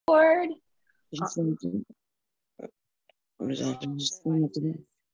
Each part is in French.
Board. Nous enregistrons maintenant.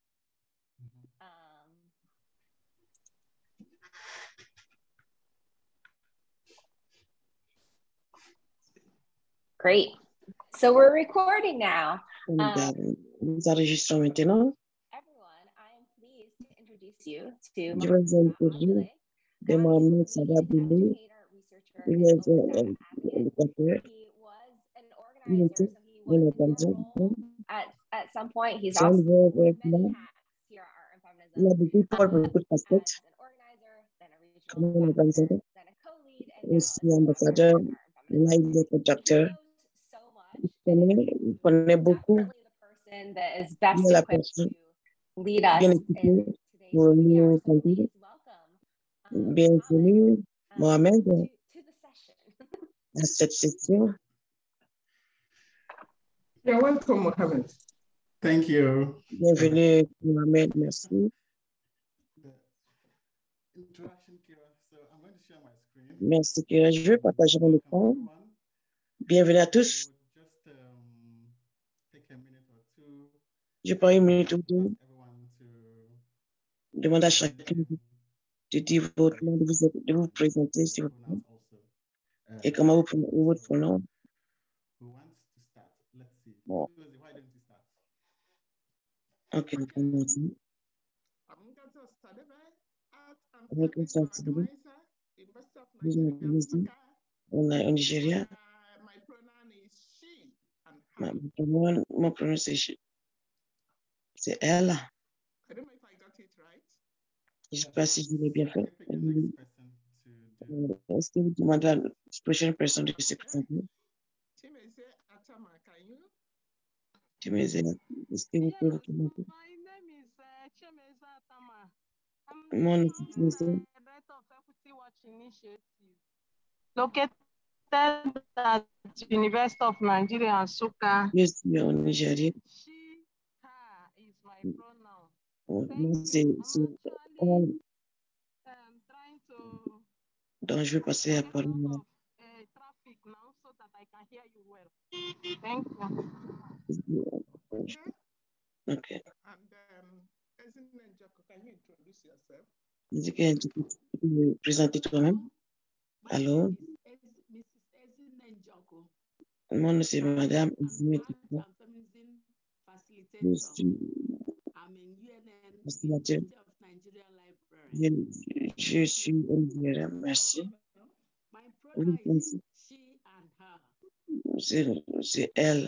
Great. So we're recording now. Nous enregistrons maintenant. Everyone, I am pleased to introduce you to Je vais vous introduire de Mohamed Salah Boulay. Il est un éducateur. Il était un éducateur. At some point, he's C'est un also nouveau many plan. hats here at Art and Feminism. Il a beaucoup de casquettes As an organizer, then a regional comme un ambassador, organisateur, then a co-lead, and now aussi a sponsor ambassadeur. at Art and Là, Feminism. il est producteur. He knows so much. Il connaît beaucoup. Definitely the person that is Il best est la equipped personne to lead us bien in équipée today's pour webinar. nous So conduire. please welcome Bienvenue, Mohamed, to the session. à cette session. You're welcome, Mohamed. Thank you. Bienvenue, Mohamed, merci. Introduction, Kira. So I'm going to share my screen. Merci, Kira. Je vais partager mon écran. Bienvenue à tous. Just take a minute or two. Je prends une minute ou deux. Everyone to Demande à chacun de dire votre nom, de vous présenter, s'il vous plaît. Et comment vous prenez votre pronom. Who wants to start? Let's see. Bon. Why don't you start? Ok, merci. On a au Nigeria. My pronoun is she and her. Mon pronom, c'est elle. I don't know if I got it right. Je ne sais pas si je l'ai bien fait. Pick the next person to do. Est-ce que vous demandez à la prochaine personne de se présenter? Chimeze Atama, can you? Est-ce que vous pouvez vous présenter? My name is Chimeze Atama. Mon nom, c'est Chimeze. Director of Equity Watch Initiative, located at University of Nigeria, Nsukka. Je suis au Nigeria. She, her is my pronoun. Moi, c'est I'm actually trying to donc je vais passer à get parler. out of traffic now so that I can hear you well. Thank you. Ok. And Ezine Njako, can you introduce yourself? Est-ce que tu peux te présenter toi-même? Allô? Mrs. Ezine Njako. Mon nom, c'est Madame Ezine Njako. Je suis I'm in UNN, facilitateur. University of Nigeria Library. Je suis au Nigeria. Merci. My pronoun Oui, is she and her. c'est elle.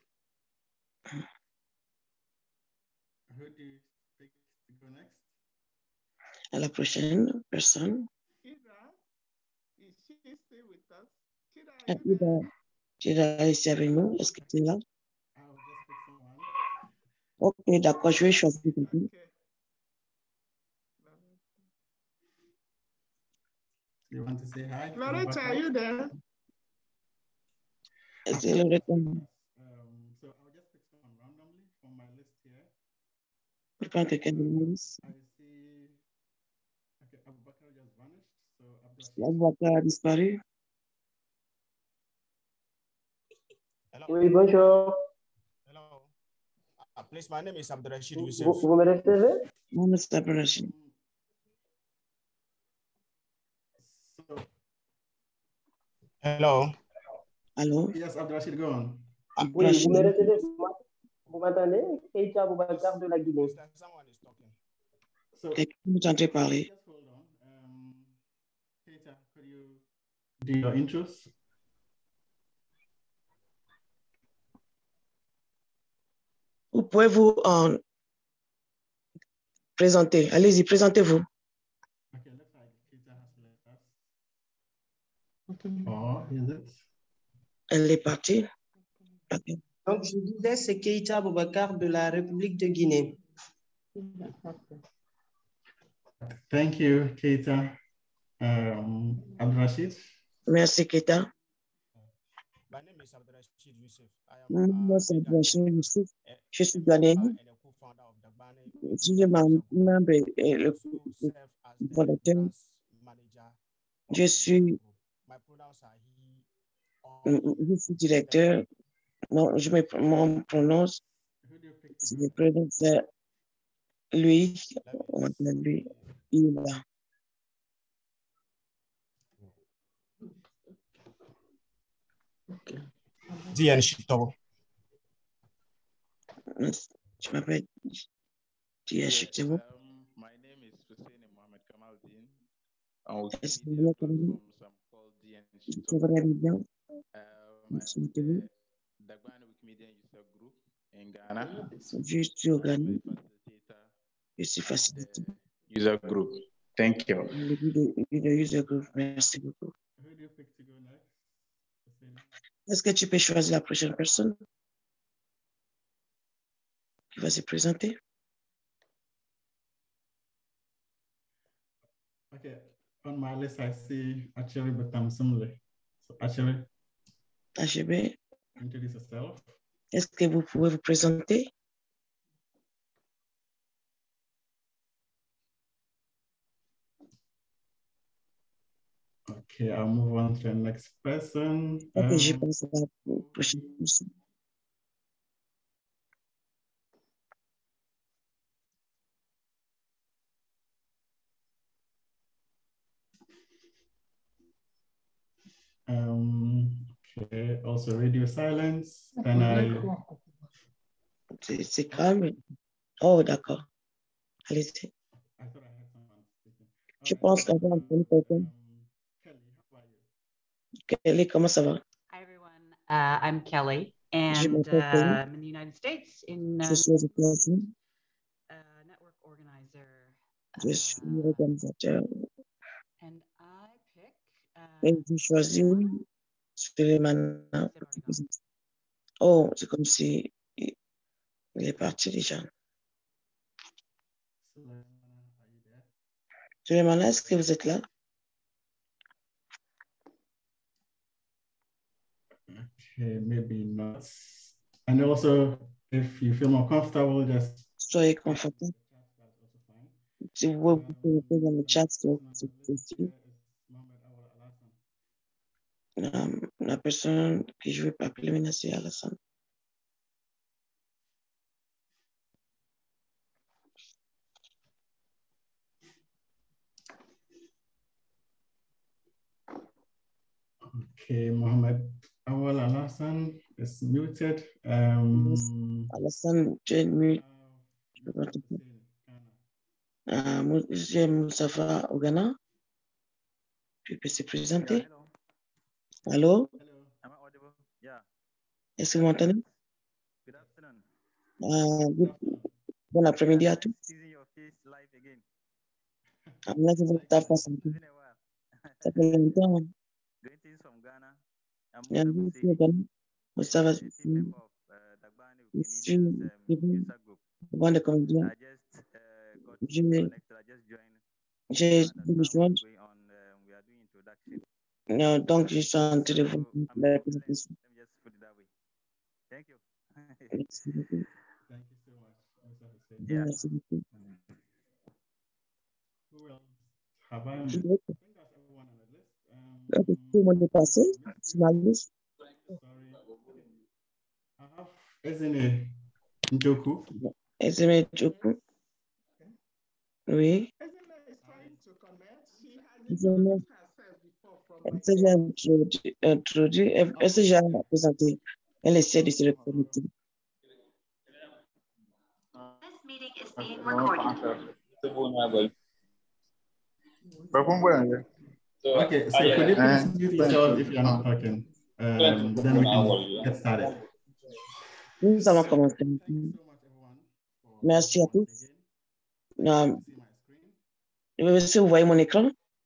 Who do you pick to go next? À la prochaine personne. Kira, is she still with us? Kira, are you there? Tu es ici avec nous. Est-ce que tu es là? I'll just pick someone. Ok, d'accord. Je vais choisir quelqu'un. Okay. You want to say hi? Loretta, are you there? C'est le retour. So I'll just pick someone randomly from my list here. Je prends quelqu'un de nous. I see. Okay, Abubakar just vanished. So Abubakar a disparu. Hello. Oui, bonjour. Hello. Please, my name is Abdurrashid Youssef. Vous me recevez? Mon nom, c'est Abdurrashid. So, Hello. Allô? yes, Abdurrashid, go on. Oui, vous me recevez? Vous m'entendez? Keita Boubacar de la Guinée. Someone is talking. So, Quelqu'un vous entend parler? just hold on. Keita, could you do your intros? Vous pouvez vous présenter. Allez-y, présentez-vous. Okay, looks like Keita has left us. Or is it? Elle est partie. Ok. Donc, je disais, c'est Keita Boubacar de la République de Guinée. Thank you, Keita. Abdurrashid? Merci, Keita. My name is Abdurrashid Youssef. I Mon am nom, c'est Abdurrashid Youssef. Je suis and ghanéen. a co-founder of the Bane. Je suis membre et le Also serve as the fondateur. finance manager of Je the suis group. My pronouns are he, Je suis directeur. Non, mon prononce. C'est le prénom, c'est lui. On appelle lui. Il est là. Diane Chitogo. Je m'appelle Diane Chitogo. My name is Hussein Mohamed Kamaldeen. I'm with Est-ce que media vous platform some called Diane C'est Chitogo. vrai bien. I'm with the Dagbani Wikimedia User Group in Ghana. Je suis au Ghana. I'm a facilitator Je suis of facilitateur. the user group. Thank you. Le user group. Merci beaucoup. Who do you pick to go next? Est-ce que tu peux choisir la prochaine personne qui va se présenter? Okay, on my list I see Achebe Batamsumle. So Achebe, HB, introduce yourself. est-ce que vous pouvez vous présenter? Okay, I'll move on to the next person. Ok, je passe à la prochaine personne. Okay, also radio silence. Then C'est calme. Oh, d'accord. Allez-y. I thought I had someone speaking. Je pense qu'avant de quelqu'un. Kelly, how are you? Kelly, comment ça va? Hi, everyone. I'm Kelly, Je and m'appelle Kelly. I'm in the United States in Je suis aux États-Unis. network organizer. Je suis organisateur. And I pick. Et j'ai choisi Sulemana. Oh, c'est comme si il est parti déjà. Sulemana, est-ce que vous êtes là? Okay, maybe not. And also, if you feel more comfortable, just Soyez confortable. Si vous voulez vous connecter dans le chat, c'est possible. La personne que je vais appeler maintenant, c'est Alassane. Okay, Mohammed Awal Alassane is muted. Alassane, tu es mute. Monsieur Moussafa au Ghana. Tu peux se présenter. Hello. Allô? Am I audible? Yeah. Est-ce que vous m'entendez? Good afternoon. Bon après-midi à tous. Seeing your face live again. Là, je vous tape face à It's vous. been a while. Ça fait longtemps. Greetings from Ghana. I'm Il y a un Musa groupe Husseini, au Ghana. Moustapha a team member of Dagbani je Wikimedia suis user group. devant des comédiens. I just got Je- connected. I just joined. J'ai Understand dû me what's joindre. going on. We are doing introduction. Donc, je suis en train de vous So I'm la a student. présentation. Let me just put it that way. Thank you. Merci beaucoup. Thank you so much, Mr. Hussein. Yeah. Merci beaucoup. Who else have I? Je I dirais que think that's everyone on the list. tout le monde est passé sur la liste. Sorry. I have Ezine Njoku. Ezeme Djoku. Oui. Ezina is trying to connect. She has Ezeme, introduced herself before from my elle s'est déjà introduit, elle s'est déjà présentée. Elle essaie de se reconnecter. This meeting is being recorded. Okay, so could you please mute yourself if you're not talking? Then we can get started. Nous allons commencer. Thank you so much, everyone. for Merci à joining tous. again. Euh, See my screen? Est-ce que vous voyez mon écran?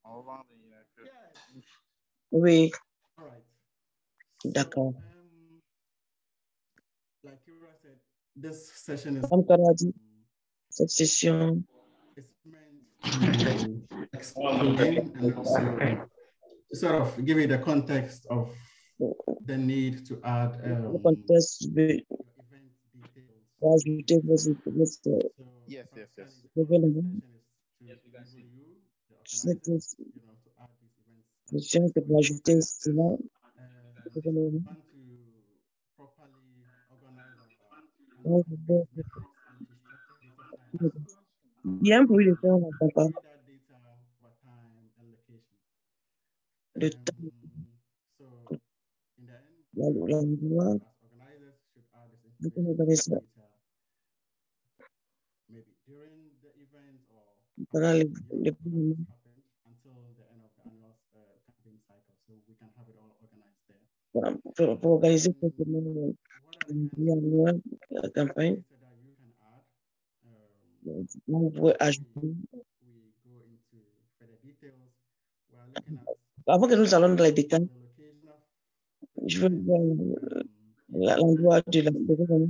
Oui, All right. d'accord. Like Kira said, this session is Comme Kara a dit, cette session it's meant to explain and also to sort of give you the context of the need to add le contexte de event details. rajouter vos So Yes. événements. Cette session, c'est de rajouter cela want to properly organize our metrics and to structure data files. Bien pour le temps, on n'entend pas. That data over time and location. Le temps. So in the end, L'endroit. as organizers should add this information Data. Maybe during the event or Pendant le happened until the end of the annual campaign cycle, so we can have it all organized there. pour organiser complètement la campagne. Vous pouvez ajouter. Avant que nous allons dans les détails, je veux voir l'endroit de l'événement.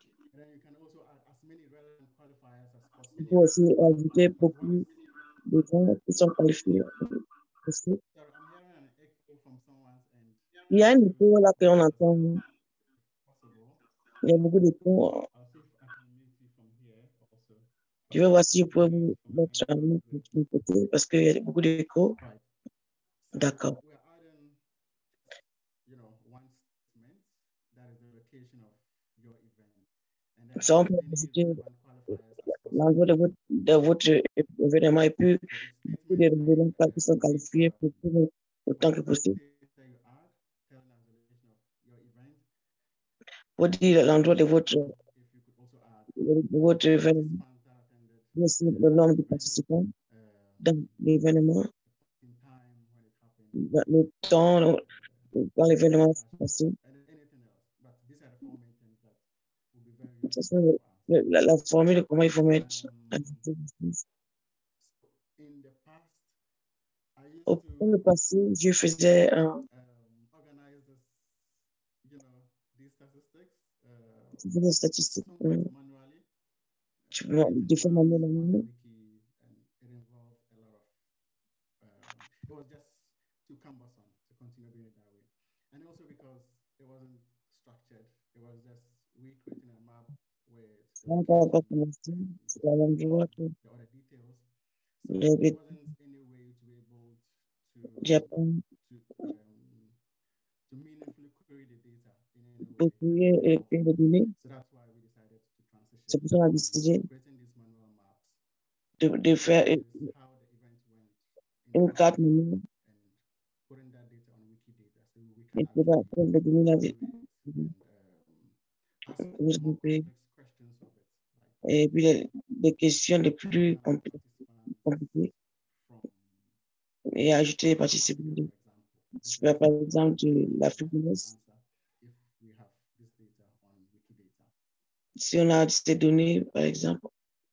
Il faut aussi ajouter beaucoup de gens qui sont qualifiés. Il y a une écho là qu'on entend. Il y a beaucoup d'écho. Je vais voir si je peux vous mettre en ligne de côté parce qu'il y a beaucoup d'écho. D'accord. Ça, on peut visiter l'endroit de votre événement et puis beaucoup de événements qui sont qualifiés pour autant que possible. Pour dire l'endroit de votre événement, le nombre de participants dans l'événement, le temps quand l'événement se passe. La formule, comment il faut mettre. Au passé, je faisais des statistiques. De faire manuellement. Too cumbersome to continue doing it that way. And also because it wasn't structured, it was just we creating a map with the other details. So there wasn't any way to be able to meaningfully query the data in any way. So that's why we decided to transition. C'est pour ça qu'on a décidé de faire une carte manuelle. Et puis là, pour le donner la vie. Et puis les questions les plus compliquées et ajouter les participants. Par exemple, de l'Afrique de l'Ouest. Si on a ces données, par exemple.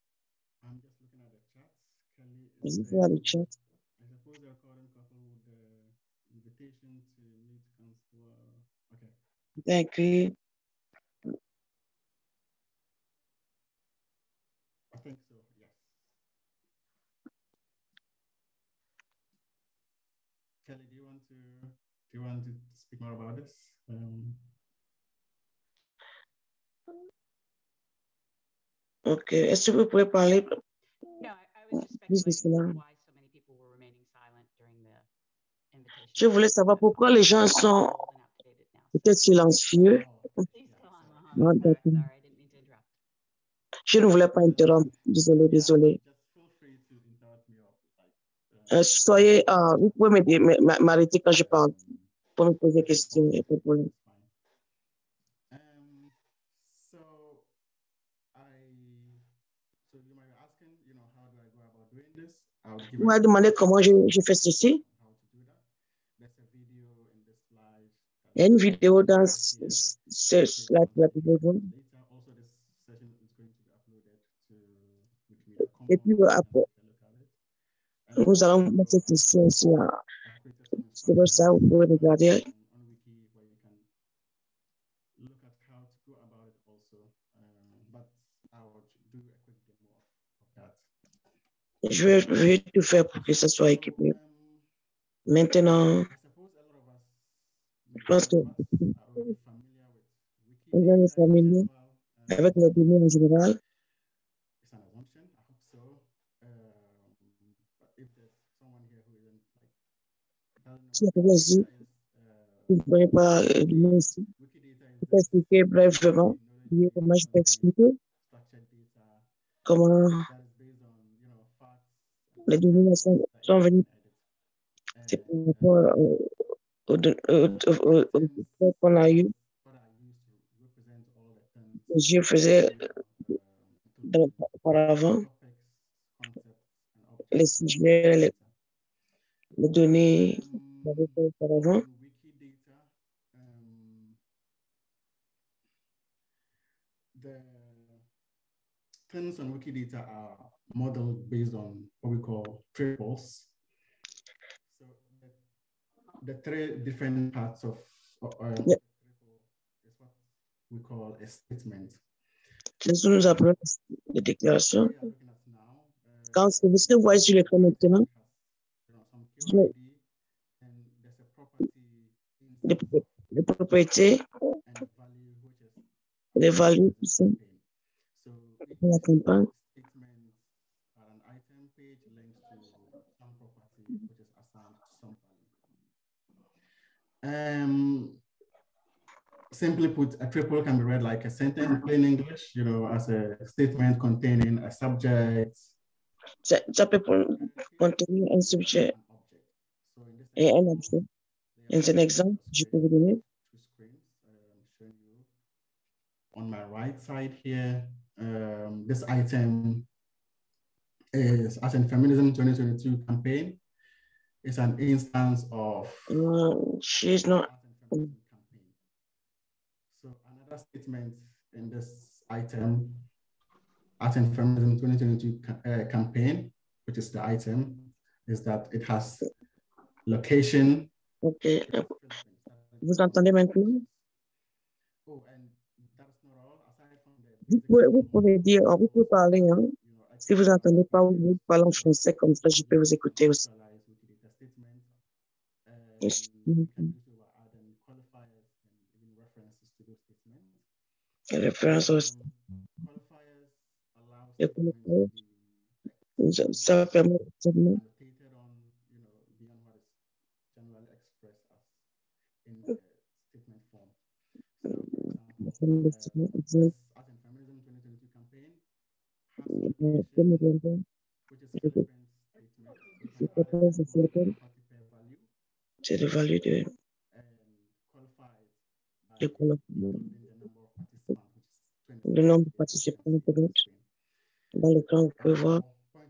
Je vais voir le chat. Thank you. I think so, yes. Kelly, do you want to speak more about this? Okay, est-ce que vous pouvez parler plus de cela? Je voulais savoir pourquoi les gens sont peut-être silencieux. Je ne voulais pas interrompre. Désolé. Soyez, vous pouvez m'arrêter quand je parle pour me poser des questions. Il n'y a pas de problème. Vous m'avez demandé comment je fais ceci. Il y a une vidéo dans ce slide là que vous voyez. Et puis après, nous allons mettre cette question aussi sur ça, vous pouvez regarder. Je vais tout faire pour que ça soit équipé. Maintenant, je pense que vous allez familier avec les données en général. Si la je ne pourrais pas donner ici. Je peux expliquer brièvement. Comment je peux expliquer comment les données sont venues. C'est par rapport au qu'on a eu. Je faisais auparavant les sujets, les données auparavant. The things on Wikidata are modeled based on what we call triples. So the three different parts of triple is what we call a statement. Ce nous appelons les déclarations. Quand ce que vous voyez sur l'écran maintenant, les propriétés, les valeurs qui sont dans la campagne. Simply put, a triple can be read like a sentence in plain English, as a statement containing a subject. Ça peut contenir un sujet et un objet. C'est un exemple que je peux vous donner. On my right side here, this item is as in Feminism 2022 campaign. It's an instance of she's not. So another statement in this item, Art and Feminism 2022 campaign, which is the item, is that it has location. Okay. Vous entendez maintenant? Oh, and that's not all. Aside from the vous pouvez dire, vous pouvez parler. Hein? Si vous n'entendez pas, vous parlez en français, comme ça, je peux vous écouter aussi. Référence aussi. Ça permet de c'est le value de le nombre de participants dans le temps, vous pouvez voir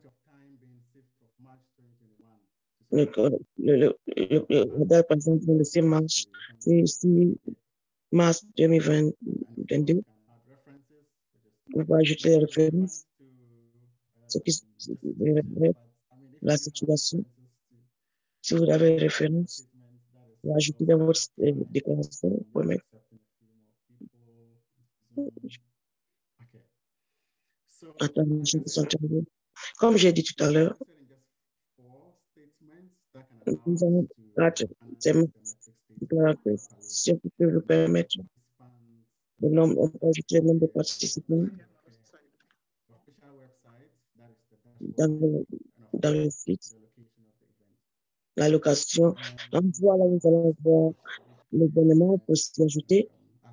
la date, par exemple, le 6 mars, c'est 6 mars 2022. On va ajouter les références, ce qui la situation. Si vous avez les références, vous ajoutez dans votre déclaration, vous pouvez mettre. Comme j'ai dit tout à l'heure, nous allons si vous pouvez vous permettre le nombre, on peut ajouter le nombre de participants dans le site, la location. L'endroit là, nous allons voir l'événement pour s'y ajouter.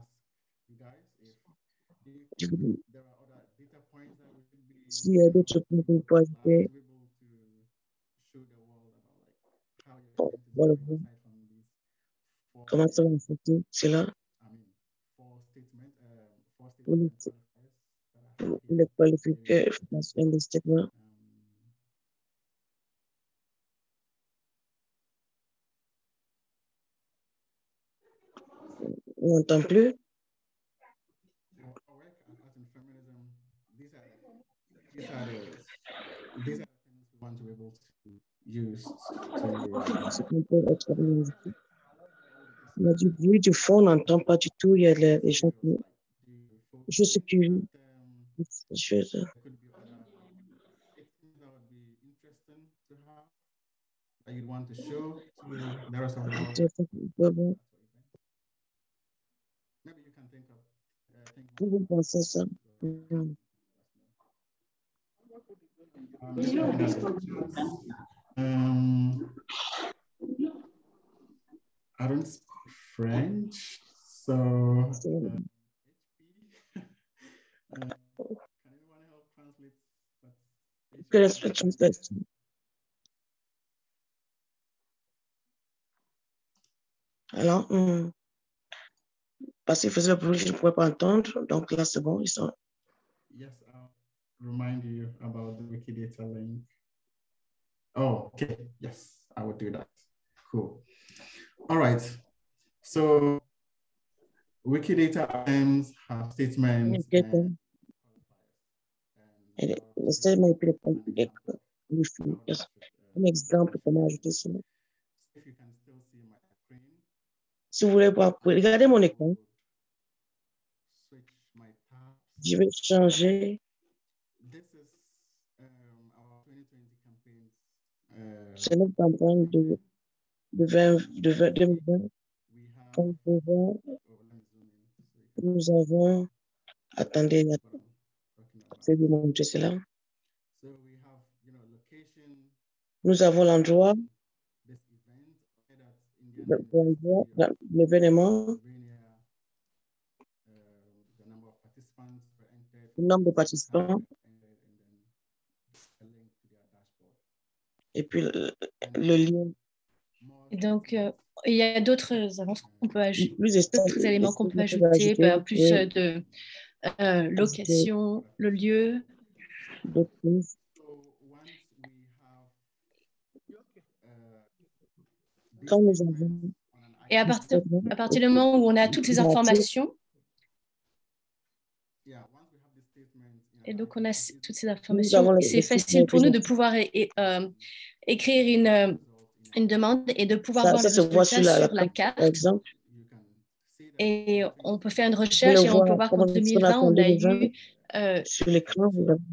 S'il y a d'autres points que vous pouvez ajouter, voilà, comment ça va affecter cela pour les qualifications des statements. On n'entend plus. These are the things we want to be able to use Il y a du bruit du fond, on n'entend pas du tout. Il y a les gens qui. Je sais que. That you'd want to show to the rest of the world. Maybe you can think of. Vous pensez ça? I don't French. So, can anyone help translate? Translation. Alors, parce qu'il faisait le bruit, je ne pouvais pas entendre. Donc là, c'est bon, ils sont. Yes, I'll remind you about the Wikidata link. Oh, okay. Yes, I will do that. Cool. All right. So Wikidata items have statements. Le statement est un exemple comment ajouter cela. Si vous voulez voir, regardez mon écran. Je vais changer. C'est notre campagne de 2020. Comme vous voyez, nous avons. Attendez, je vais vous montrer cela. Nous avons l'endroit, l'événement, le nombre de participants, et puis le lien. Et donc, il y a d'autres avances qu'on peut ajouter, d'autres éléments qu'on peut ajouter, plus de location, le lieu. Quand nous avons... Et à partir du moment où on a toutes ces informations, et donc on a toutes ces informations, c'est facile pour nous de pouvoir écrire une demande et de pouvoir voir le résultat sur la carte. Et on peut faire une recherche et on peut voir qu'en 2020, on a eu sur l'écran,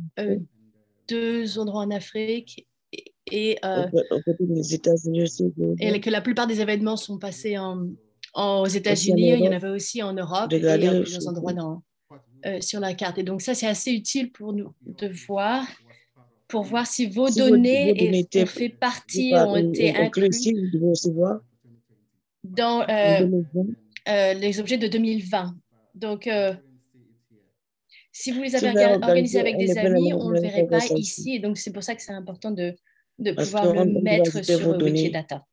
2 endroits en Afrique et que la plupart des événements sont passés aux États-Unis. Il y en avait aussi en Europe et à plusieurs endroits sur la carte. Et donc ça, c'est assez utile pour nous de voir, pour voir si vos données ont fait partie, ont été incluses dans les objets de 2020. Donc, si vous les avez organisés avec des amis, on ne le verrait pas ici. Et donc, c'est pour ça que c'est important de pouvoir le mettre sur Wikidata.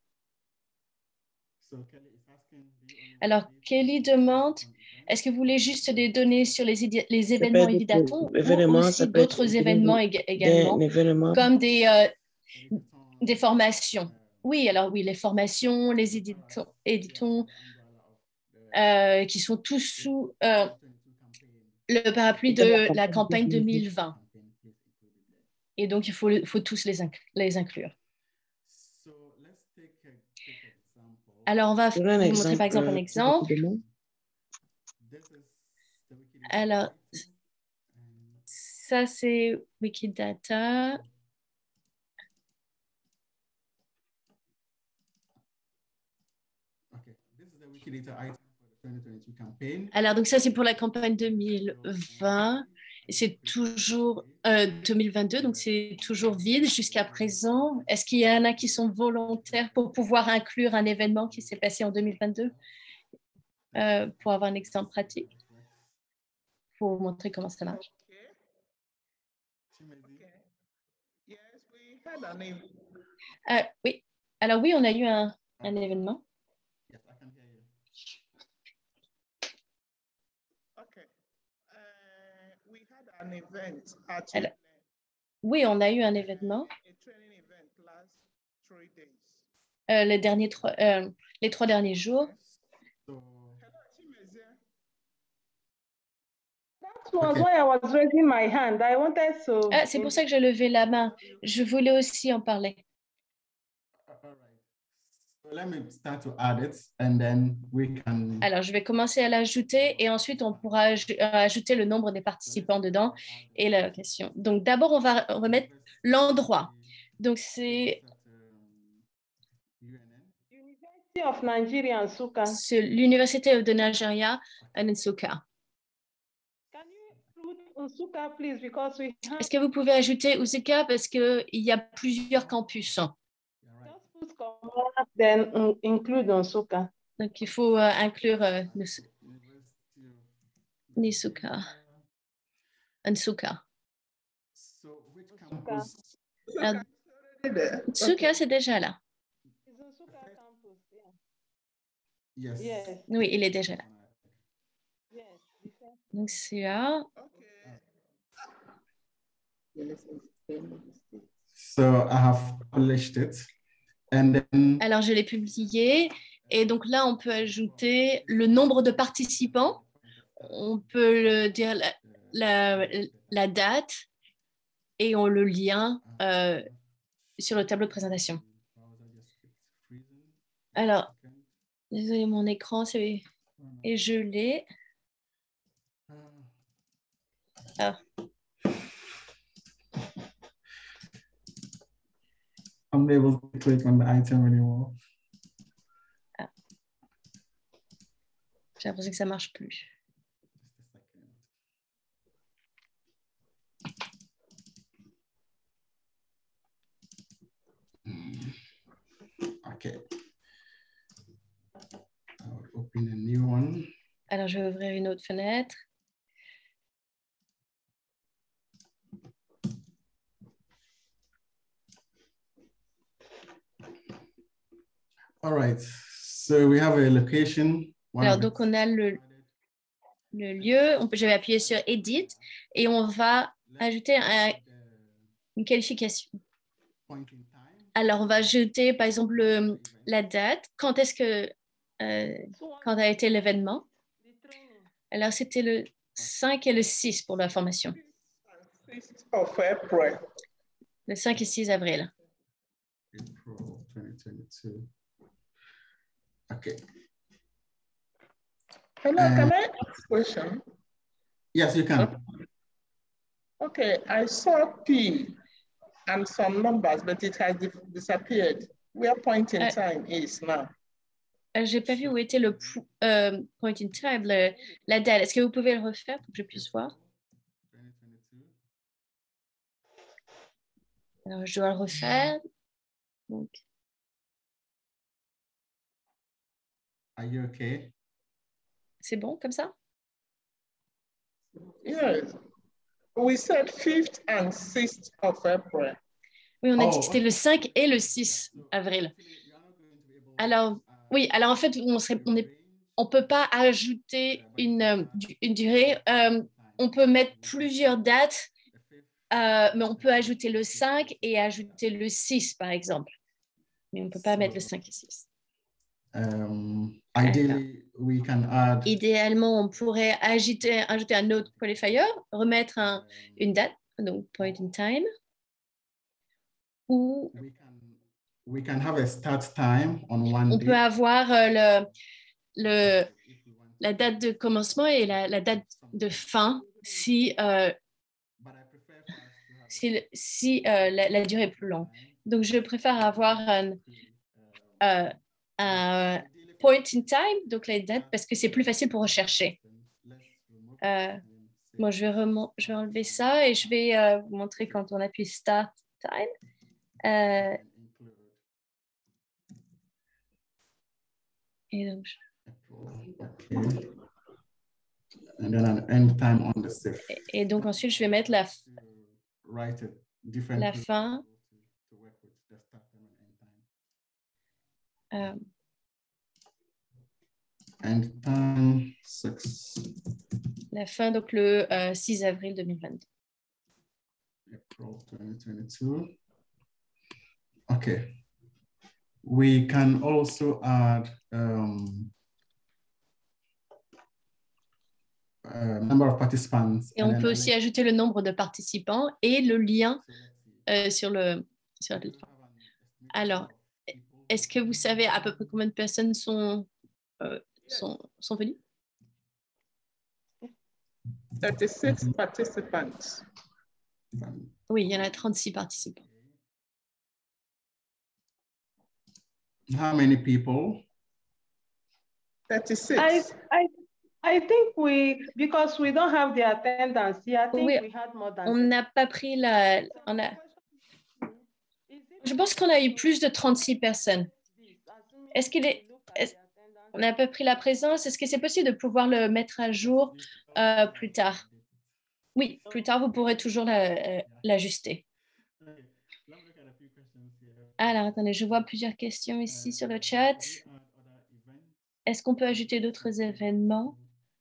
Alors, Kelly demande, est-ce que vous voulez juste des données sur les événements Evidaton ou aussi d'autres événements également, comme des formations? Oui, alors oui, les formations, les éditons qui sont tous sous le parapluie de la campagne 2020. Et donc, il faut tous les inclure. Alors, on va vous montrer par exemple un exemple. Alors, ça, c'est Wikidata. Alors, donc ça, c'est pour la campagne 2020. C'est toujours 2022, donc c'est toujours vide jusqu'à présent. Est-ce qu'il y en a qui sont volontaires pour pouvoir inclure un événement qui s'est passé en 2022 pour avoir un exemple pratique, pour vous montrer comment ça marche? Oui, alors oui, on a eu un événement. Alors, oui, on a eu un événement. Les 3 derniers jours. C'est pour ça que j'ai levé la main. Je voulais aussi en parler. Alors, je vais commencer à l'ajouter et ensuite, on pourra ajouter le nombre des participants dedans et la question. Donc, d'abord, on va mettre l'endroit. Donc, c'est l'Université de Nigeria à Nsukka. Est-ce que vous pouvez ajouter Nsukka parce qu'il y a plusieurs campus? Then include Nsukka. Donc, il faut inclure Nsuka. Nsuka. So which campus? Alors, Nsuka, c'est déjà là. Yes. Yes. Oui, il est déjà là. Yes. Donc, c'est là. So I have published it. And then Alors, je l'ai publié. Et donc là, on peut ajouter le nombre de participants. On peut dire la date et on le lien sur le tableau de présentation. Alors, désolé, mon écran est gelé. Ah. I'm not able to click on the item anymore. Ah. J'ai l'impression que ça ne marche plus. Okay. I'll open a new one. Alors, je vais ouvrir une autre fenêtre. All right. So we have a location. Alors, donc, on a le lieu. Je vais appuyer sur Edit et on va ajouter une qualification. Alors, on va ajouter, par exemple, la date. Quand est-ce que quand a été l'événement? Alors, c'était le 5 et le 6 pour la formation. Le 5 et 6 avril. April 2022. Okay. Hello, can I ask a question? Yes, you can. Okay, I saw P and some numbers, but it has disappeared. Where point in time is now? J'ai pas vu où était le point in time, la date. Est-ce que vous pouvez le refaire pour que je puisse voir? Alors, je dois le refaire. Donc. Are you okay? C'est bon comme ça? Yes. We said 5th and 6th of April. Oui, on a dit que c'était le 5 et le 6 avril. Alors, oui, alors en fait, on peut pas ajouter une durée. On peut mettre plusieurs dates, mais on peut ajouter le 5 et ajouter le 6, par exemple. Mais on ne peut pas mettre le 5 et 6. Ideally, we can add... Idéalement, on pourrait ajouter un autre qualifier, remettre une date, donc point in time, ou we can have a start time on one on day. peut avoir la date de commencement et la date de fin si la durée est plus longue. Donc, je préfère avoir un point in time, donc les dates, parce que c'est plus facile pour rechercher. Moi, je vais enlever ça et je vais vous montrer quand on appuie Start Time. Et donc, And then an end time on the 6th. Et donc ensuite, je vais mettre la fin. End time 6. La fin, donc le 6 avril 2022. April 2022. Okay. We can also add number of participants. Et on peut aussi ajouter le nombre de participants et le lien sur la plateforme. Alors, est-ce que vous savez à peu près combien de personnes sont venues? 36 participants. Oui, il y en a 36 participants. How many people? 36. I think because we don't have the attendance here, I think Oui, we had more than on n'a pas pris je pense qu'on a eu plus de 36 personnes. On n'a pas pris la présence. Est-ce que c'est possible de pouvoir le mettre à jour plus tard? Oui, plus tard, vous pourrez toujours l'ajuster. Alors, attendez, je vois plusieurs questions ici sur le chat. Est-ce qu'on peut ajouter d'autres événements?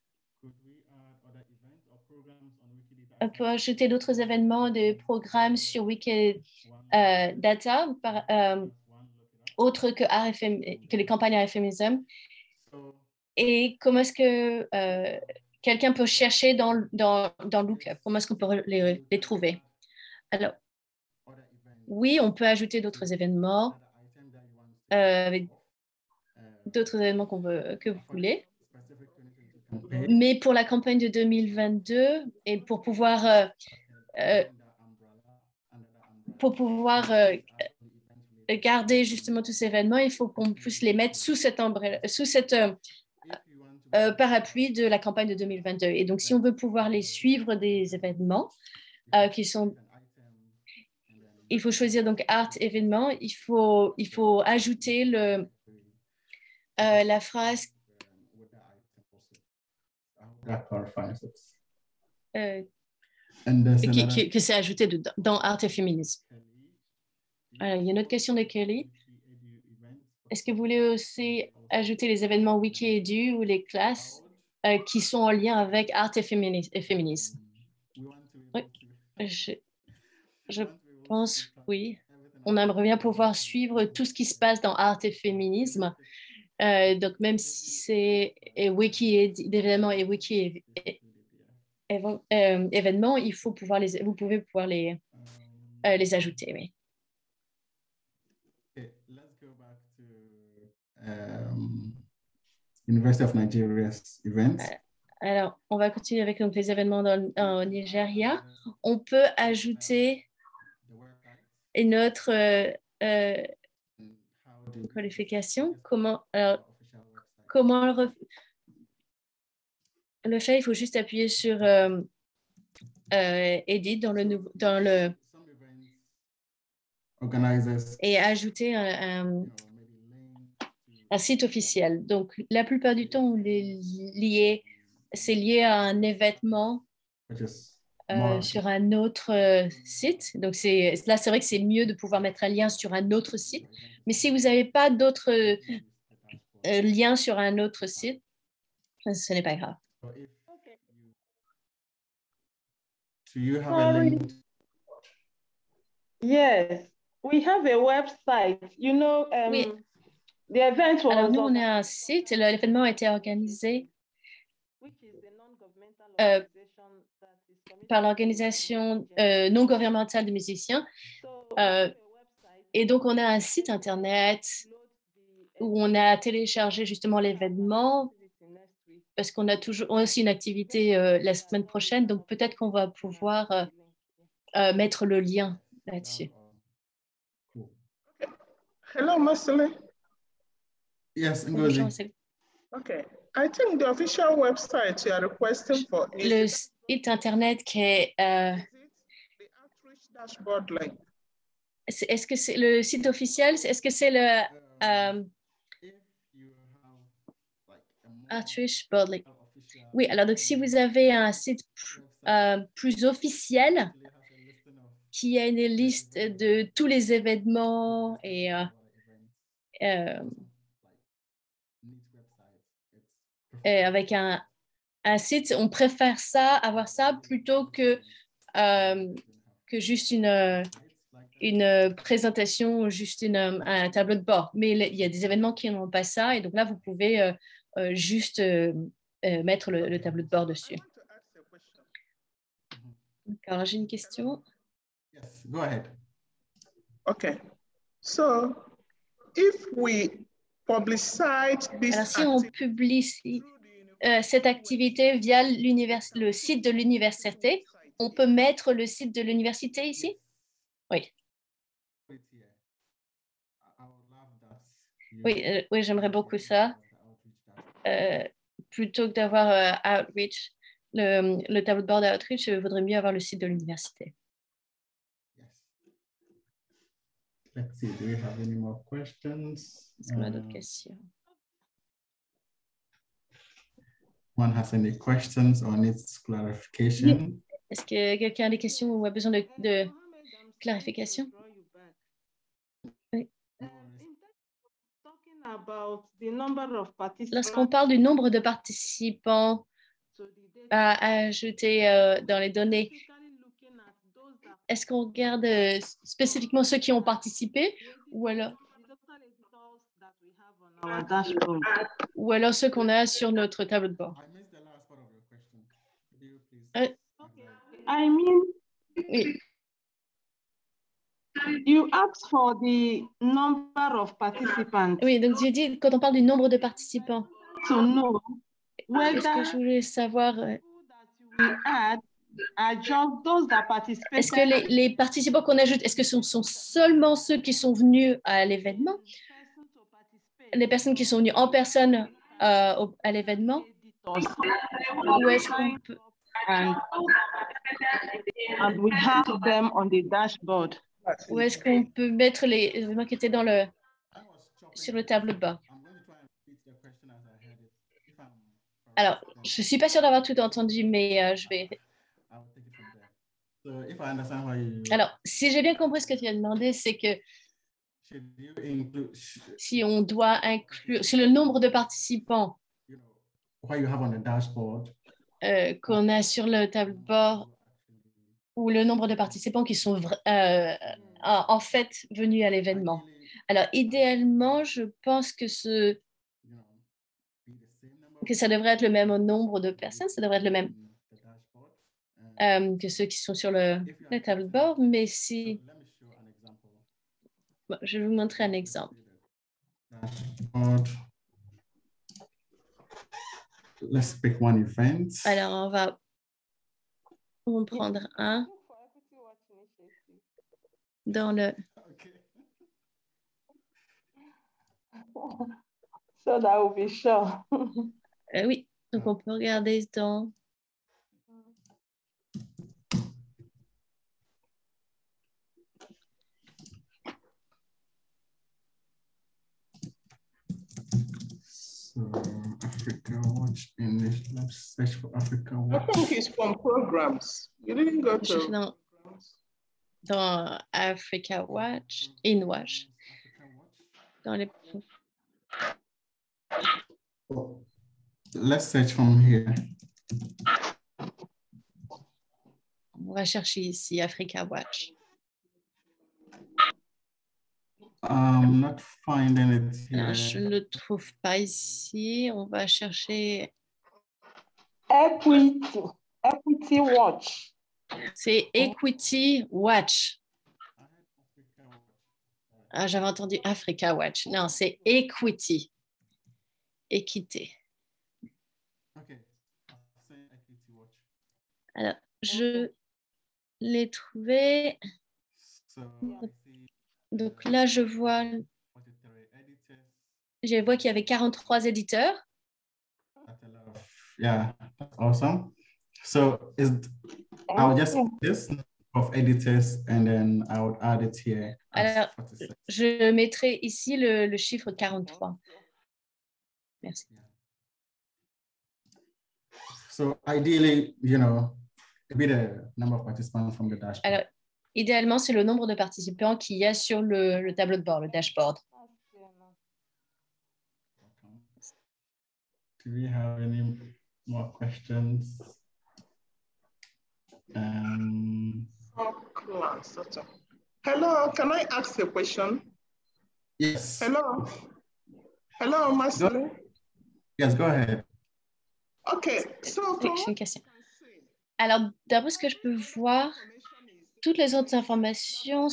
On peut ajouter d'autres événements, des programmes sur Wikidata, autres que les campagnes RFMism. Et comment est-ce que quelqu'un peut chercher dans Lookup? Comment est-ce qu'on peut les trouver? Alors, oui, on peut ajouter d'autres événements, avec d'autres événements que vous voulez. Mais pour la campagne de 2022 et pour pouvoir garder justement tous ces événements, il faut qu'on puisse les mettre sous cette parapluie de la campagne de 2022. Et donc, si on veut pouvoir les suivre des événements il faut choisir donc Art événement. Il faut ajouter la phrase que c'est ajouté dans Art et Féminisme. Alors, il y a une autre question de Kelly. Est-ce que vous voulez aussi ajouter les événements Wiki-Edu ou les classes qui sont en lien avec Art et Féminisme? Oui, je pense, oui. On aimerait bien pouvoir suivre tout ce qui se passe dans Art et Féminisme. Donc, même si c'est d'événements et Wiki événements, vous pouvez pouvoir les ajouter, oui. University of Nigeria's events. Alors, on va continuer avec donc, les événements au Nigeria. On peut ajouter une autre qualification. Comment le faire? Il faut juste appuyer sur Edit et ajouter un site officiel. Donc, la plupart du temps, c'est lié à un événement sur un autre site. Donc, là, c'est vrai que c'est mieux de pouvoir mettre un lien sur un autre site. Mais si vous n'avez pas d'autres liens sur un autre site, ce n'est pas grave. Do you have a link? Yes, we have a website. You know, oui. The event was Alors, nous, on a un site. L'événement a été organisé par l'organisation non gouvernementale de musiciens. Et donc, on a un site Internet où on a téléchargé justement l'événement parce qu'on a aussi une activité la semaine prochaine. Donc, peut-être qu'on va pouvoir mettre le lien là-dessus. Hello, Masile. Yes, Ngozi. Okay. I think the official website you are requesting for is le site Internet qui est... the outreach dashboard link. Est-ce que c'est le site officiel? Est-ce que c'est le Outreach Board Link? Oui, alors donc si vous avez un site plus officiel qui a une liste de tous les événements et avec un site, on préfère avoir ça plutôt que juste une présentation ou juste un tableau de bord. Mais il y a des événements qui n'ont pas ça et donc là, vous pouvez juste mettre le tableau de bord dessus. Alors, j'ai une question. Yes, go ahead. Okay. So, if we publicize this alors, si on publie cette activité via le site de l'université, on peut mettre le site de l'université ici? Oui. Oui, oui, j'aimerais beaucoup ça. Plutôt que d'avoir Outreach, le tableau de bord d'Outreach, je voudrais mieux avoir le site de l'université. Let's see, do we have any more questions? Est-ce qu'on a d'autres questions? anyone has any questions or needs clarification? Est-ce que quelqu'un a des questions ou a besoin de clarification? Oui. Lorsqu'on parle du nombre de participants à ajouter dans les données, est-ce qu'on regarde spécifiquement ceux qui ont participé ou alors ceux qu'on a sur notre tableau de bord? I mean, oui. You asked for the number of participants. Oui, donc j'ai dit quand on parle du nombre de participants. So no. Est-ce que je voulais savoir est-ce que les participants qu'on ajoute, est-ce que ce sont seulement ceux qui sont venus à l'événement? Les personnes qui sont venues en personne à l'événement? Ou est-ce qu'on peut... And we have them on the dashboard. Ou est-ce qu'on peut mettre les événements qui étaient sur le tableau de bord? Alors, je ne suis pas sûre d'avoir tout entendu, mais je vais... Alors, si j'ai bien compris ce que tu as demandé, c'est que si on doit inclure, si le nombre de participants qu'on a sur le tableau de bord ou le nombre de participants qui sont en fait venus à l'événement. Alors, idéalement, je pense que ça devrait être le même nombre de personnes, ça devrait être le même que ceux qui sont sur le tableau de bord, mais si... Bon, je vais vous montrer un exemple. Let's pick one event. Alors, on va en prendre un dans le... So that will be sure. Oui, donc on peut regarder dans... Africa Watch English. Let's search for Africa Watch. I think it's from programs. You didn't go to dans Africa Watch, InWatch. Dans les... Oh, let's search from here. On va chercher ici Africa Watch. I'm not finding it here. Alors, je ne le trouve pas ici. On va chercher. Equity Watch. C'est Equity Watch. Ah, j'avais entendu Africa Watch. Non, c'est Equity. Équité. Alors, je l'ai trouvé. Donc là, je vois qu'il y avait 43 éditeurs. Yeah, that's awesome. So I would just this of editors and then I would add it here. Alors, je mettrai ici le chiffre 43. Merci. So ideally, maybe the number of participants from the dashboard. Alors, idéalement, c'est le nombre de participants qu'il y a sur le tableau de bord, le dashboard. Do we have any more questions? Hello, can I ask a question? Yes. Hello, Marcelo. Yes, go ahead. Okay, so Oui, j'ai une question. Alors, d'après ce que je peux voir, toutes les autres informations.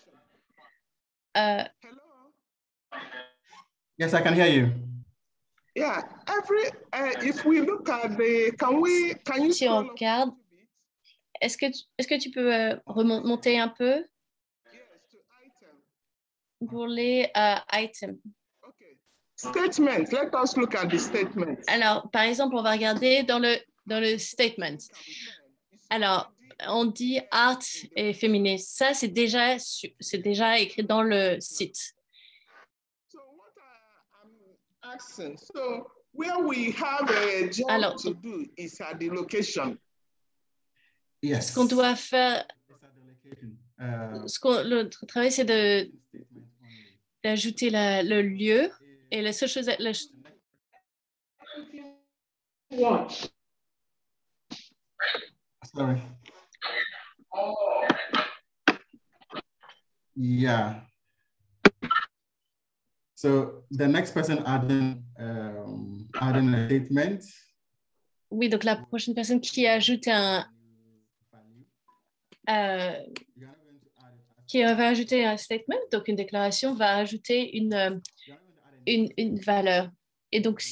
Yes, I can hear you. Yeah, if we look at can you si on regarde, est-ce que tu peux remonter un peu pour les items? Statement. Let us look at the statement. Alors, par exemple, on va regarder dans le statement. Alors, on dit art et féministe. Ça, c'est déjà écrit dans le site. So what I'm asking, so Where we have a job Alors, to do is at the location. Yes. ce qu'on doit faire, le travail, c'est d'ajouter le lieu. Et la seule chose, Sorry. Yeah. So the next person adding a statement. Oui, donc la prochaine personne qui ajoute qui va ajouter un statement, donc une déclaration, va ajouter une valeur. Et donc,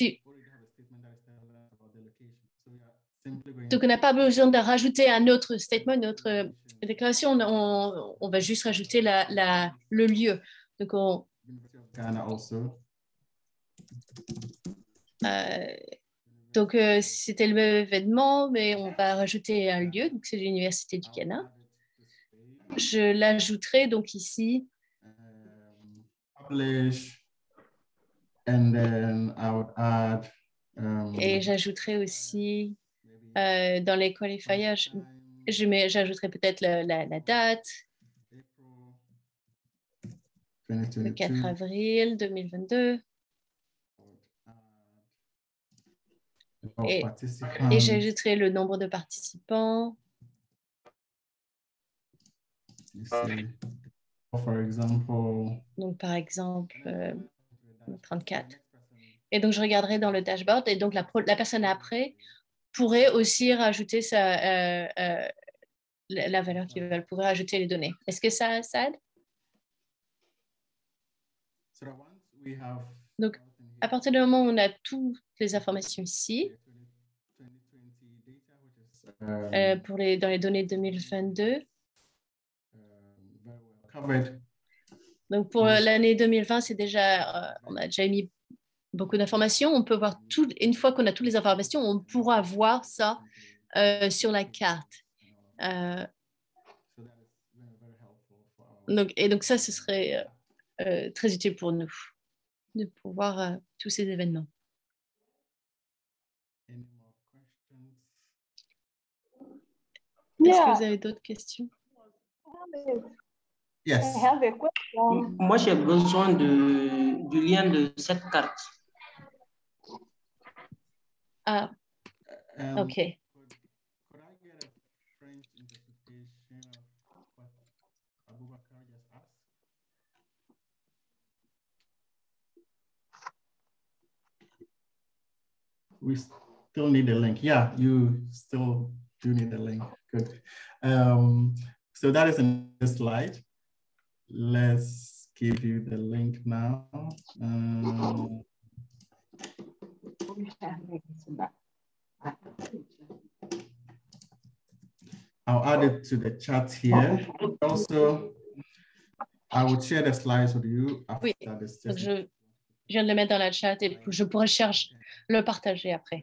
donc on n'a pas besoin de rajouter un autre statement, une autre déclaration, on va juste rajouter le lieu. Donc, c'était le même événement, mais on va rajouter un lieu, donc c'est l'Université du Ghana. Je l'ajouterai donc ici. Publish, and then I would add, et j'ajouterai aussi dans les qualifiers, j'ajouterai peut-être la date, le 4 avril 2022. Et j'ajouterai le nombre de participants. Donc, par exemple, 34. Et donc, je regarderai dans le dashboard. Et donc, la personne après pourrait aussi rajouter la valeur qu'ils veulent, pourrait ajouter les données. Est-ce que ça aide? Donc, à partir du moment où on a toutes les informations ici, dans les données 2022, donc pour l'année 2020, c'est déjà, on a déjà mis beaucoup d'informations. On peut voir une fois qu'on a toutes les informations, on pourra voir ça sur la carte. Donc ça, ce serait très utile pour nous de pouvoir tous ces événements. Est-ce que vous avez d'autres questions? Yes. Moi, j'ai besoin du lien de cette carte. Ah, OK. We still need a link. Yeah, you still do need a link. Good. So that is in the slide. Let's give you the link now. I'll add it to the chat here. Also, I will share the slides with you after this. Donc je viens de le mettre dans la chat et je pourrais le partager après.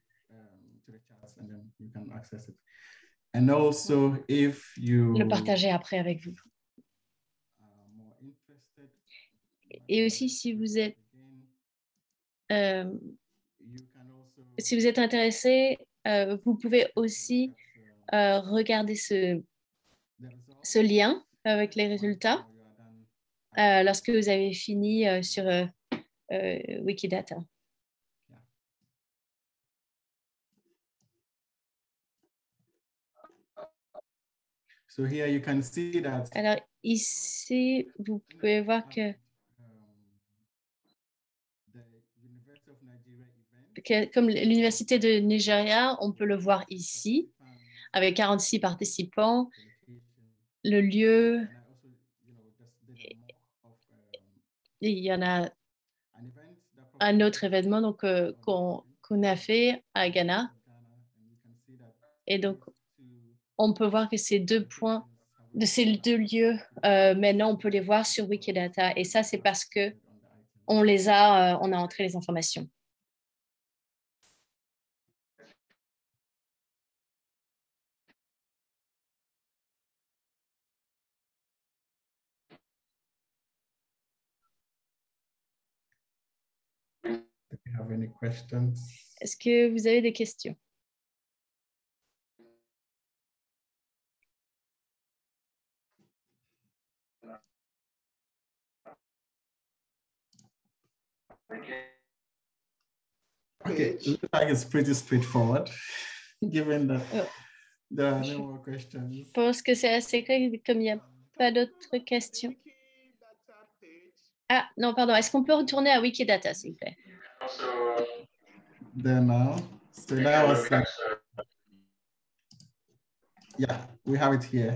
And also, if you le partager après avec vous. Et aussi, si vous êtes intéressé, vous pouvez aussi regarder ce lien avec les résultats lorsque vous avez fini sur Wikidata. So here you can see that. Alors ici, vous pouvez voir que comme l'Université de Nigeria, on peut le voir ici, avec 46 participants, le lieu, et il y en a un autre événement donc, qu'on a fait à Ghana. Et donc, on peut voir que ces deux points, de ces deux lieux, maintenant, on peut les voir sur Wikidata. Et ça, c'est parce que on a entré les informations. have any questions? Est-ce que vous avez des questions? Okay, it looks like it's pretty straightforward, given that there are no more questions. Je pense que c'est assez clair, comme il n'y a pas d'autres questions. Ah, non, pardon. Est-ce qu'on peut retourner à Wikidata, s'il vous plaît? There now. So that was, yeah, we have it here.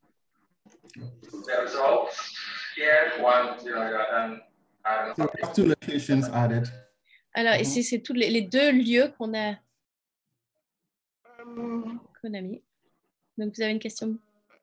The results here, one, you know, and So we have 2 locations added. Alors, ici, c'est tous les 2 lieux qu'on a mis. Donc, vous avez une question?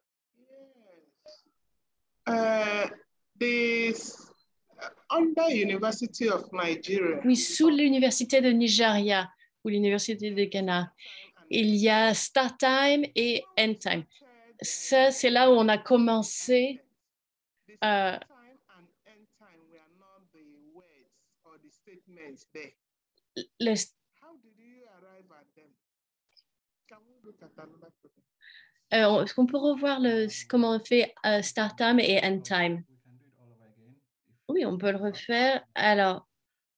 Under University of Nigeria. Oui, sous l'Université de Nigeria ou l'Université de Ghana, il y a start time et end time. Ça, c'est là où on a commencé est-ce qu'on peut revoir comment on fait start time et end time? Oui, on peut le refaire. Alors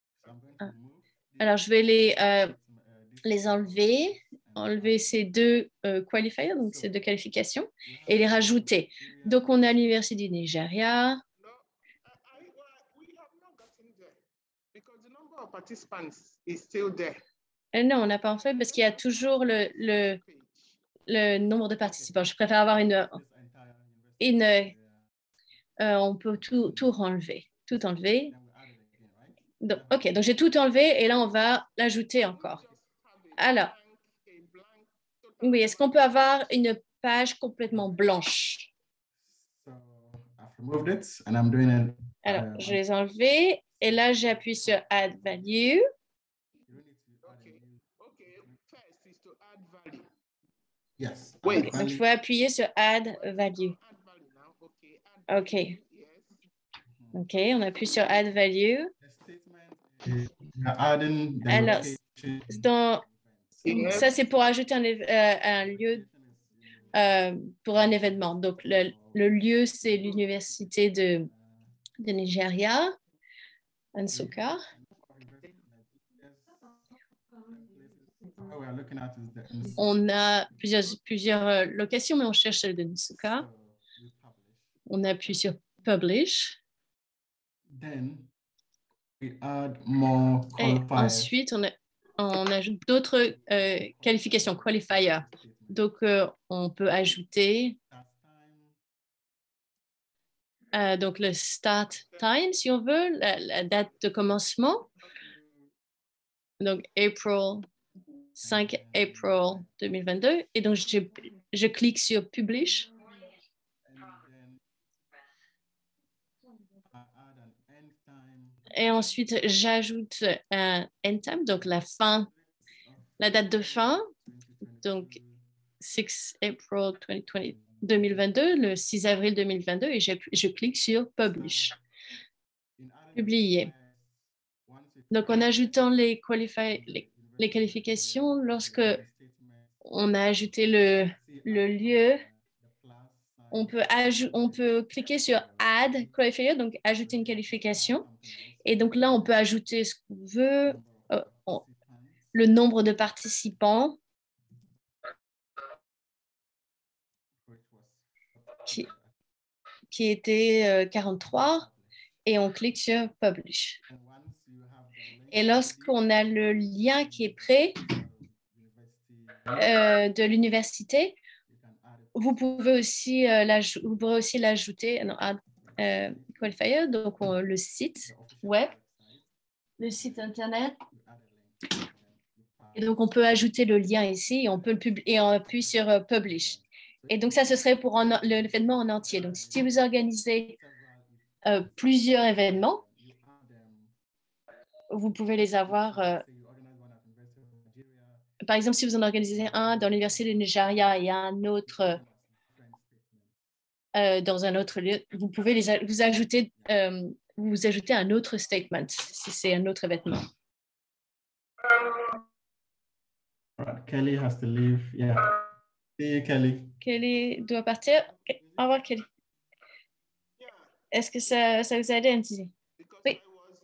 je vais les enlever ces 2 qualifiers, donc ces 2 qualifications, et les rajouter. Donc, on a l'Université du Nigeria. Non, on n'a pas en fait parce qu'il y a toujours le nombre de participants. Je préfère avoir on peut tout enlever. Tout enlever. Donc, OK, donc j'ai tout enlevé et là, on va l'ajouter encore. Alors, oui, est-ce qu'on peut avoir une page complètement blanche? Alors, je les ai enlevés et là, j'appuie sur Add Value. Okay, donc, il faut appuyer sur Add Value. OK. OK, on appuie sur Add Value. Alors, ça, c'est pour ajouter un lieu pour un événement. Donc, le lieu, c'est l'Université de Nigeria, Nsukka. On a plusieurs locations, mais on cherche celle de Nsukka. On appuie sur Publish. We add more et qualifiers. ensuite, on ajoute d'autres qualifications, qualifiers. Donc, on peut ajouter donc le start time, si on veut, la date de commencement. Donc, 5 April 2022. Et donc, je clique sur Publish. Et ensuite, j'ajoute un end time, donc la date de fin. Donc, 6 April 2022, le 6 avril 2022, et je clique sur Publish. Publier. Donc, en ajoutant les qualifications, lorsque on a ajouté le lieu, on peut cliquer sur Add Qualifier, donc ajouter une qualification. Et donc là, on peut ajouter ce qu'on veut, le nombre de participants qui était 43, et on clique sur Publish. Et lorsqu'on a le lien qui est prêt de l'université, vous pourrez aussi l'ajouter à Qualifier, donc le site web, le site internet. Et donc, on peut ajouter le lien ici et on appuie sur Publish. Et donc, ça, ce serait pour l'événement en entier. Donc, si vous organisez plusieurs événements, vous pouvez les avoir. Par exemple, si vous en organisez un dans l'Université du Nigeria et un autre dans un autre lieu, vous pouvez vous ajouter un autre statement si c'est un autre événement. Right, Kelly has to leave. Yeah. See you, Kelly. Kelly doit partir. Ok, au revoir, Kelly. Est-ce que ça vous a aidé, Anthony? Oui.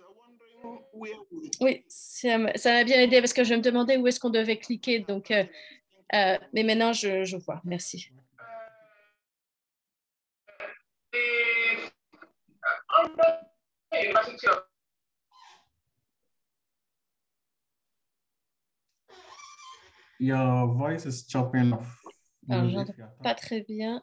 Oui, ça m'a bien aidé parce que je me demandais où est-ce qu'on devait cliquer. Donc, mais maintenant, je vois. Merci. Your voice is chopping off. Alors, je n'entends pas très bien.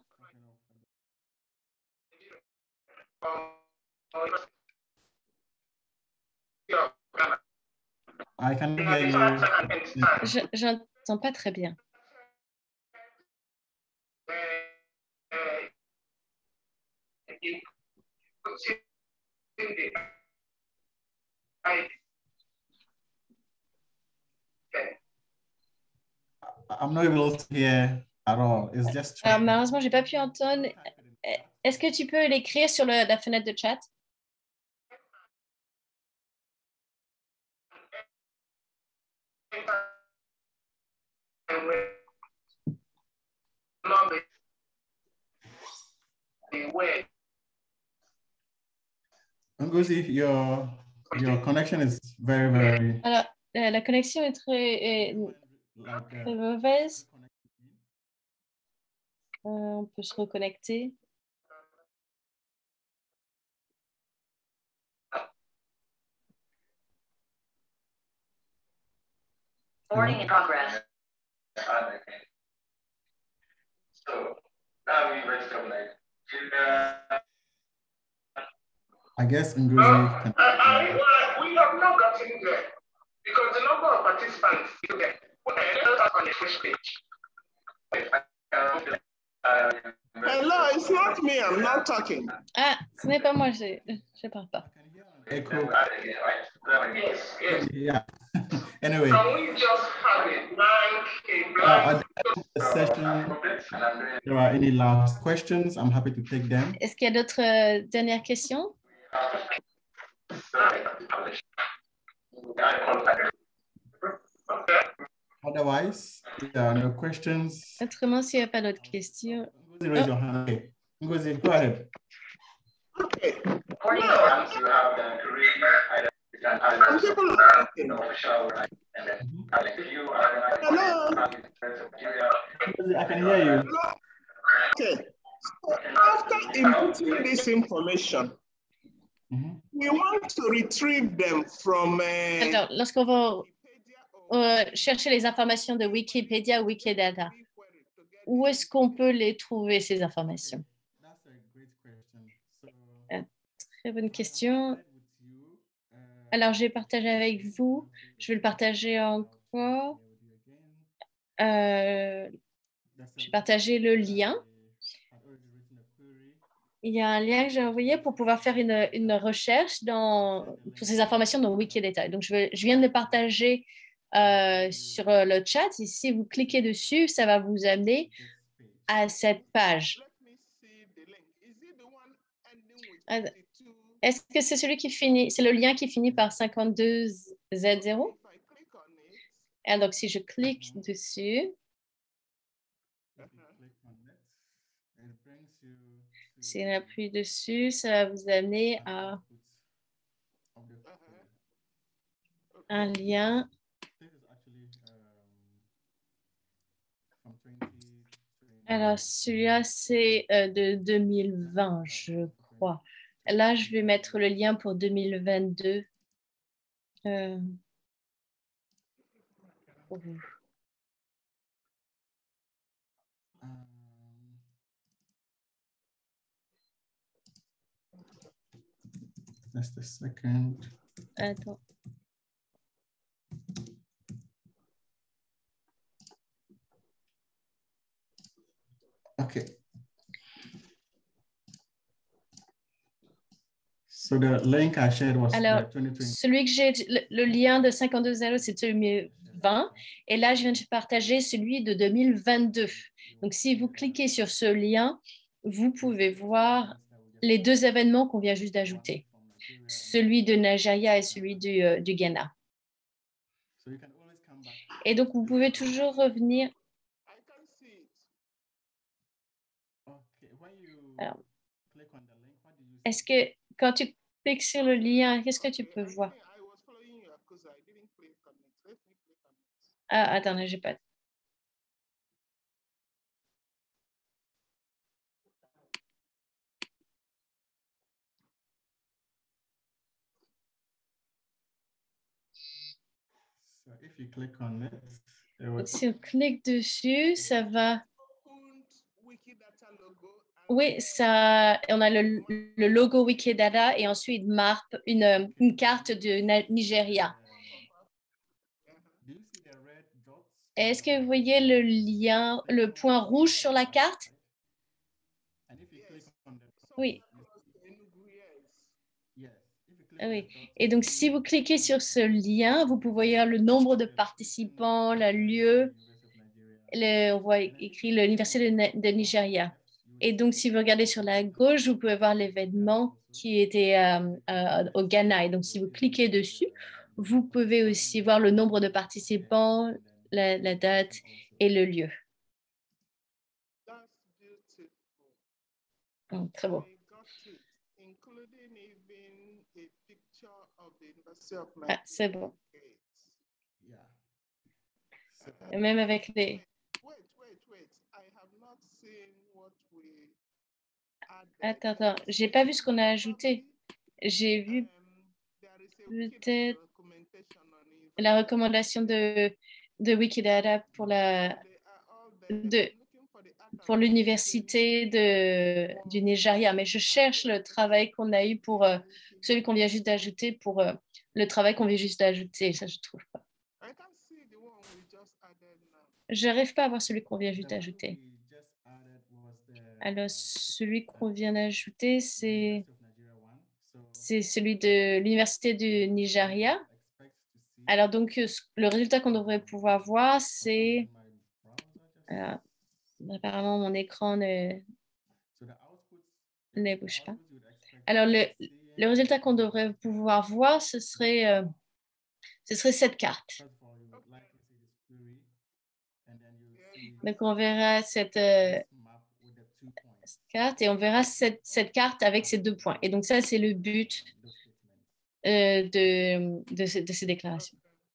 I can hear you. J'entends pas très bien. I'm not able to hear at all. It's just. Alors, malheureusement, j'ai pas pu entendre. Est-ce que tu peux l'écrire sur la fenêtre de chat? Ngozi, your connection is very, very. Alors, la connexion est très mauvaise. On peut se reconnecter. Boarding in progress. So now we register like. I guess Ngozi can. We have not gotten there because the number of participants is there. On the first page. Hello, it's not me. I'm not talking. Ah, ce n'est pas moi. Je parle pas. Echo. Yes. Yeah. Anyway. Can we just have a blank At the end of the session, if there are any last questions, I'm happy to take them. Est-ce qu'il y a d'autres dernières questions? Otherwise, if there are no questions. Autrement, s'il n'y a pas d'autres questions. Ngozi, raise your hand. Okay. Ngozi, go ahead. Okay. Some people are talking. Hello. I can hear you. Okay. So after inputting this information, we want to retrieve them from. Alors, lorsqu'on va chercher les informations de Wikipédia ou Wikidata, où est-ce qu'on peut les trouver, ces informations? Très bonne question. Alors, j'ai partagé avec vous. Je vais le partager encore. J'ai partagé le lien. Il y a un lien que j'ai envoyé pour pouvoir faire une recherche pour ces informations dans Wikidata. Donc, je viens de le partager sur le chat. Et si vous cliquez dessus, ça va vous amener à cette page. Est-ce que c'est celui qui finit, c'est le lien qui finit par 52Z0? Et donc, si je clique dessus, si on appuie dessus, ça va vous amener à un lien. Alors, celui-là, c'est de 2020, je crois. Là, je vais mettre le lien pour 2022. Pour vous. Just a second. Attends. Okay. So the link I shared was Alors, 2020. celui que j'ai, le lien de 52.0, c'est 2020. Et là, je viens de partager celui de 2022. Donc, si vous cliquez sur ce lien, vous pouvez voir les deux événements qu'on vient juste d'ajouter. Celui de Nigeria et celui du Ghana. Et donc, vous pouvez toujours revenir. Alors, est-ce que quand tu cliques sur le lien, qu'est-ce que tu peux voir? Ah, attendez, j'ai pas. Donc, si on clique dessus, ça va. Oui, ça, on a le logo Wikidata et ensuite marque une carte du Nigeria. Est-ce que vous voyez le lien, le point rouge sur la carte? Oui. Oui. Et donc, si vous cliquez sur ce lien, vous pouvez voir le nombre de participants, le lieu, on voit écrit l'Université de Nigeria. Et donc, si vous regardez sur la gauche, vous pouvez voir l'événement qui était au Ghana. Et donc, si vous cliquez dessus, vous pouvez aussi voir le nombre de participants, la date et le lieu. Oh, très beau. Ah, c'est bon. Et même avec les... Attends, j'ai pas vu ce qu'on a ajouté. J'ai vu peut-être la recommandation de Wikidata pour l'université du Nigeria, mais je cherche le travail qu'on a eu pour celui qu'on vient juste d'ajouter pour le travail qu'on vient juste d'ajouter. Ça, je ne trouve pas. Je n'arrive pas à voir celui qu'on vient juste d'ajouter. Alors, celui qu'on vient d'ajouter, c'est celui de l'Université du Nigeria. Alors, donc, le résultat qu'on devrait pouvoir voir, c'est... apparemment, mon écran ne bouge pas. Alors, le résultat qu'on devrait pouvoir voir, ce serait cette carte. Donc, on verra cette carte et on verra cette carte avec ces 2 points. Et donc, ça, c'est le but de ces déclarations.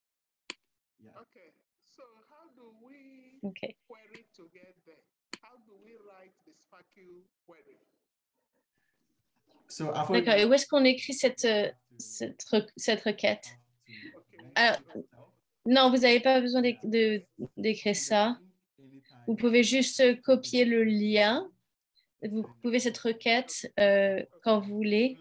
OK. D'accord. Et où est-ce qu'on écrit cette requête? Alors, non, vous n'avez pas besoin d'écrire ça. Vous pouvez juste copier le lien. Vous pouvez cette requête quand vous voulez.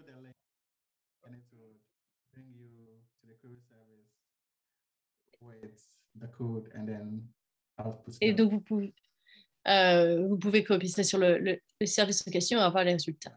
Et donc, vous pouvez copier ça sur le service en question et avoir les résultats.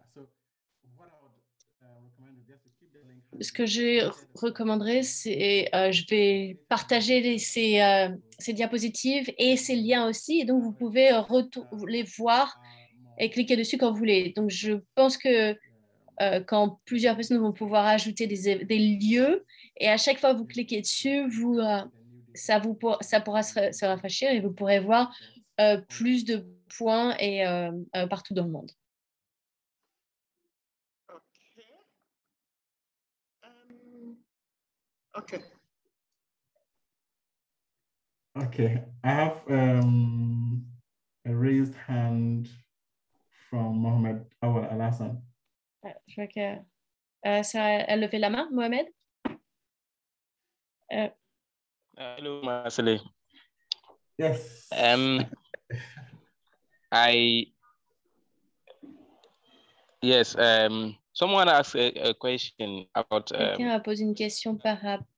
Ce que je recommanderais, c'est je vais partager ces diapositives et ces liens aussi. Et donc, vous pouvez les voir et cliquer dessus quand vous voulez. Donc, je pense que quand plusieurs personnes vont pouvoir ajouter des lieux et à chaque fois que vous cliquez dessus, ça pourra se rafraîchir et vous pourrez voir plus de points et partout dans le monde. Okay. Okay, I have a raised hand from Mohamed Awal Al-Hassan. Je vois que ça a levé la main, Mohamed. Hello, Marcel. Yes. Someone asked a question about quelqu'un a posé une question par rapport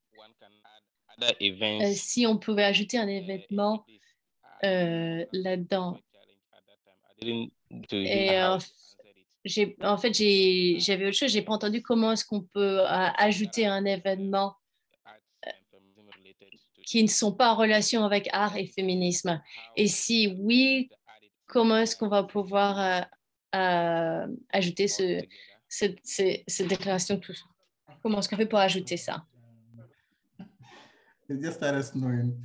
si on pouvait ajouter un événement là-dedans. Et en fait, j'avais autre chose, j'ai pas entendu comment est-ce qu'on peut ajouter un événement qui ne sont pas en relation avec art et féminisme. Et si oui, comment est-ce qu'on va pouvoir ajouter cette déclaration? Comment est-ce qu'on fait pour ajouter ça? it just started snowing.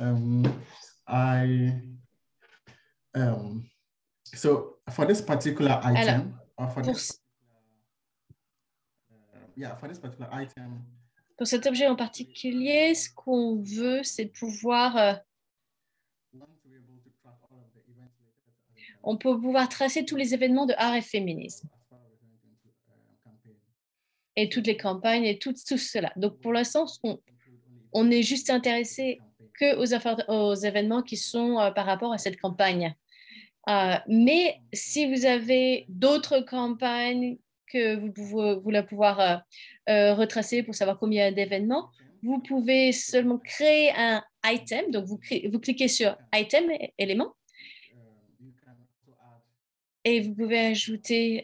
So for this particular item, for this item, pour cet objet en particulier, ce qu'on veut, c'est pouvoir on peut pouvoir tracer tous les événements de art et féminisme et toutes les campagnes et tout cela. Donc, pour l'instant, on est juste intéressé que aux événements qui sont par rapport à cette campagne. Mais si vous avez d'autres campagnes que vous voulez pouvoir retracer pour savoir combien d'événements, vous pouvez seulement créer un item. Donc, vous cliquez sur item, élément, et vous pouvez ajouter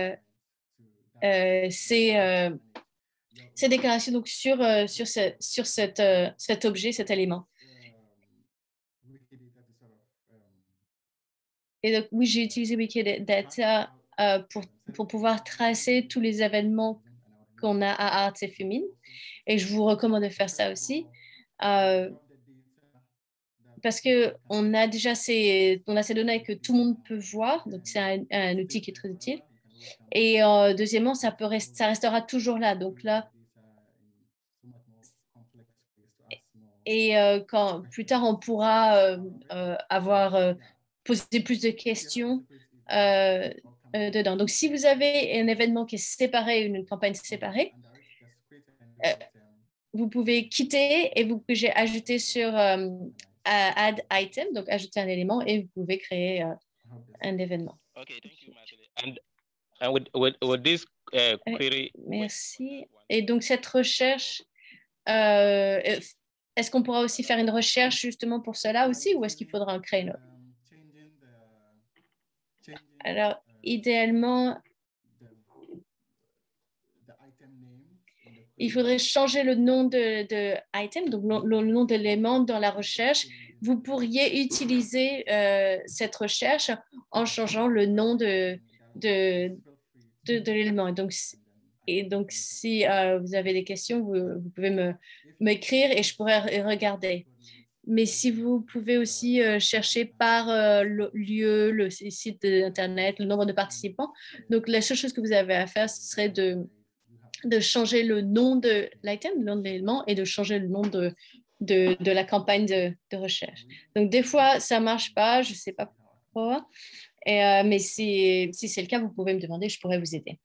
ces déclarations donc, sur cet objet, cet élément. Et donc, oui, j'ai utilisé Wikidata pour pouvoir tracer tous les événements qu'on a à Arts et Féminin. Et je vous recommande de faire ça aussi. Parce qu'on a déjà ces données que tout le monde peut voir. Donc, c'est un outil qui est très utile. Et deuxièmement, ça restera toujours là. Donc là, et quand plus tard, on pourra poser plus de questions dedans. Donc, si vous avez un événement qui est séparé, une campagne séparée, vous pouvez quitter et vous pouvez ajouter sur add item, donc ajouter un élément et vous pouvez créer un événement. Okay, thank you, Marcel. And with this query, merci. Et donc, cette recherche, est-ce qu'on pourra aussi faire une recherche justement pour cela aussi ou est-ce qu'il faudra en créer une autre? Alors, idéalement, il faudrait changer le nom de item, donc le nom de l'élément dans la recherche. Vous pourriez utiliser cette recherche en changeant le nom de l'élément. Et donc, si vous avez des questions, vous pouvez m'écrire et je pourrais regarder. Mais si vous pouvez aussi chercher par le lieu, le site d'Internet, le nombre de participants. Donc, la seule chose que vous avez à faire, ce serait de changer le nom de l'item, le nom de l'élément, et de changer le nom de la campagne de recherche. Donc, des fois, ça ne marche pas, je ne sais pas pourquoi. Mais si c'est le cas, vous pouvez me demander, je pourrais vous aider.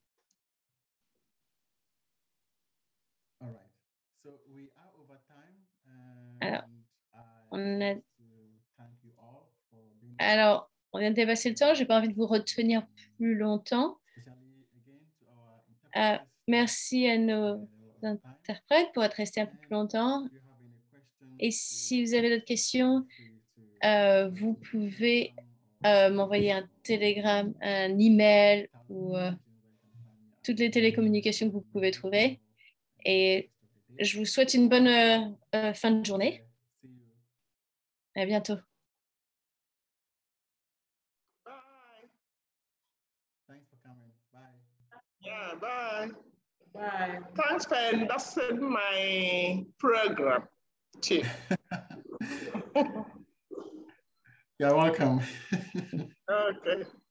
Alors, on vient de dépasser le temps. Je n'ai pas envie de vous retenir plus longtemps. Merci à nos interprètes pour être restés un peu plus longtemps. Et si vous avez d'autres questions, vous pouvez m'envoyer un télégramme, un email ou toutes les télécommunications que vous pouvez trouver. Et je vous souhaite une bonne fin de journée. À bientôt. Thanks for coming. Bye. Yeah, bye. Bye. Thanks for endorsing my program, too. You're welcome. Okay.